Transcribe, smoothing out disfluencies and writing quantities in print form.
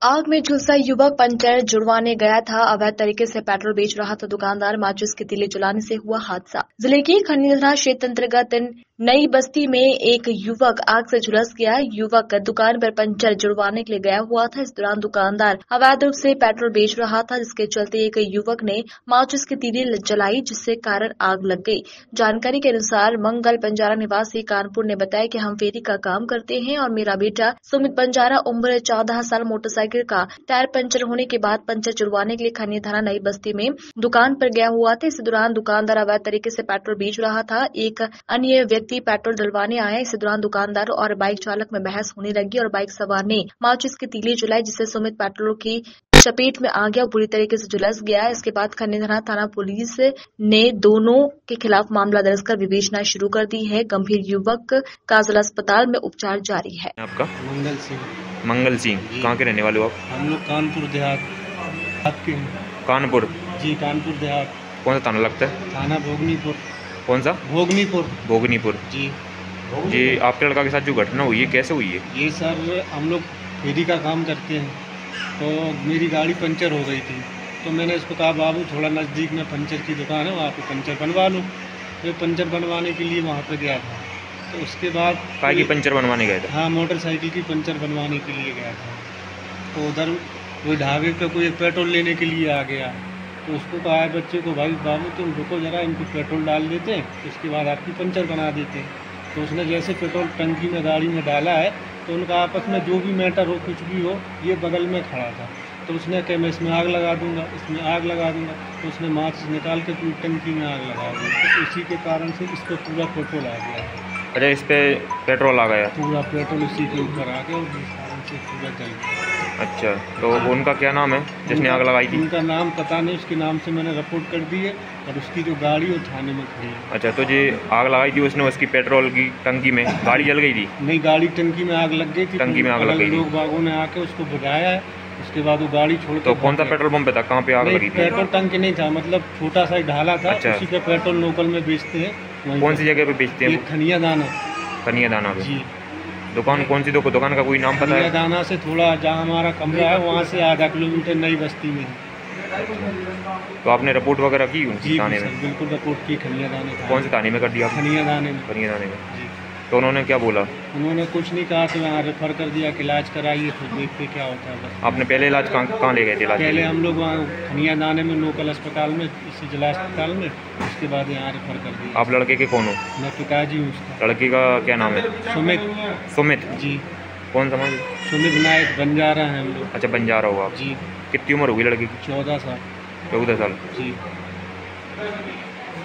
आग में झुलसा युवक पंचर जुड़वाने गया था। अवैध तरीके से पेट्रोल बेच रहा था दुकानदार। माचिस की तीली जलाने से हुआ हादसा। जिले की खनियाधाना क्षेत्र अंतर्गत नई बस्ती में एक युवक आग से झुलस गया। युवक दुकान पर पंचर जुड़वाने के लिए गया हुआ था। इस दौरान दुकानदार अवैध रूप से पेट्रोल बेच रहा था, जिसके चलते एक युवक ने माचिस की तीली जलाई, जिससे कारण आग लग गई। जानकारी के अनुसार मंगल बंजारा निवासी कानपुर ने बताया कि हम फेरी का काम करते हैं और मेरा बेटा सुमित बंजारा उम्र 14 साल मोटरसाइकिल का टायर पंचर होने के बाद पंचर जुड़वाने के लिए खनियाधाना नई बस्ती में दुकान पर गया हुआ था। इस दौरान दुकानदार अवैध तरीके से पेट्रोल बेच रहा था। एक अन्य व्यक्ति पेट्रोल डलवाने आया। इस दौरान दुकानदार और बाइक चालक में बहस होने लगी और बाइक सवार ने माचिस की तीली जलाई, जिससे सुमित पेट्रोल की चपेट में आ गया और बुरी तरीके से झुलस गया। इसके बाद खनियाधाना थाना पुलिस ने दोनों के खिलाफ मामला दर्ज कर विवेचना शुरू कर दी है। गंभीर युवक का जिला अस्पताल में उपचार जारी है। आपका मंगल सिंह कहाँ के रहने वाले हो आप? हम लोग कानपुर देहात के हैं। कानपुर जी, कानपुर देहात। कौन सा थाना लगता है? थाना भोगनीपुर। कौन सा? भोगनीपुर। जी जी, आपके लड़का के साथ जो घटना हुई है कैसे हुई है? ये सर हम लोग फेरी का काम करते हैं, तो मेरी गाड़ी पंचर हो गई थी। तो मैंने इसको कहा, बाबू थोड़ा नज़दीक में पंचर की दुकान है, वहाँ पे पंचर बनवा लो। मैं पंचर बनवाने के लिए वहाँ पे गया था। तो उसके बाद कार की पंचर बनवाने गए थे? हाँ, मोटरसाइकिल की पंचर बनवाने के लिए गया था। तो उधर कोई ढाबे पे कोई पेट्रोल लेने के लिए आ गया। तो उसको कहा है बच्चे को, भाई बाबू तुम रुको ज़रा, इनको पेट्रोल डाल देते हैं, उसके बाद आपकी पंचर बना देते हैं। तो उसने जैसे पेट्रोल टंकी में गाड़ी में डाला है, तो उनका आपस में जो भी मैटर हो, कुछ भी हो, ये बगल में खड़ा था। तो उसने कहा मैं इसमें आग लगा दूंगा, इसमें आग लगा दूंगा। तो उसने माचिस निकाल के पूरी टंकी में आग लगा दी। तो इसी के कारण से इस पर पूरा पेट्रोल आ गया। अच्छा, इस पे पेट्रोल आ गया? पूरा पेट्रोल इसी के ऊपर आ गया और इस कारण से पूरा जल गया। अच्छा, तो उनका क्या नाम है जिसने आग लगाई थी? उनका नाम पता नहीं, उसके नाम से मैंने रिपोर्ट कर दी है और उसकी जो गाड़ी वो थाने में खड़ी है। अच्छा, तो जी आग लगाई थी उसने उसकी पेट्रोल की टंकी में, गाड़ी जल गई थी? नहीं, गाड़ी टंकी में आग लग गई थी। टंकी में आग लग गई थी। लोग बागों ने आके उसको बुझाया है, उसके बाद वो गाड़ी छोड़। तो कौन सा पेट्रोल पंप पे था, कहाँ पे आग लगी थी? पेट्रोल टंकी नहीं था, मतलब छोटा सा ढाला था। अच्छा। उसी पे पेट्रोल लोकल में बेचते हैं। कौन सी जगह पे बेचते हैं? खनियाधाना पे। जी। दुकान कौन सी? दुकान का कोई नाम पता है? खनियाधाना से थोड़ा जहाँ हमारा कमरा है वहाँ से आधा किलोमीटर नई बस्ती में है। तो आपने रिपोर्ट वगैरह की उनकी थाने में? बिल्कुल रिपोर्ट की खनियाधाना। कौन से थाने में कर दिया? खनियाधाने में। खनियाधाने में। जी। तो उन्होंने क्या बोला? उन्होंने कुछ नहीं कहा, तो यहाँ रेफर कर दिया कि इलाज कराइए, फिर देखते क्या होता है। बस। आपने पहले इलाज कहाँ ले गए थे? इलाज पहले हम लोग वहाँ खनियाधाने में लोकल अस्पताल में, इसी जिला अस्पताल में, उसके बाद यहाँ रेफर कर दिया। आप लड़के के कौन हो? मैं पिताजी हूँ उसका। लड़के का क्या नाम है? सुमित। जी। कौन समझ? सुमित नायक। बंजारा है हम लोग। अच्छा, बंजारा हो आप? जी। कितनी उम्र होगी लड़की की? 14 साल। 14 साल। जी।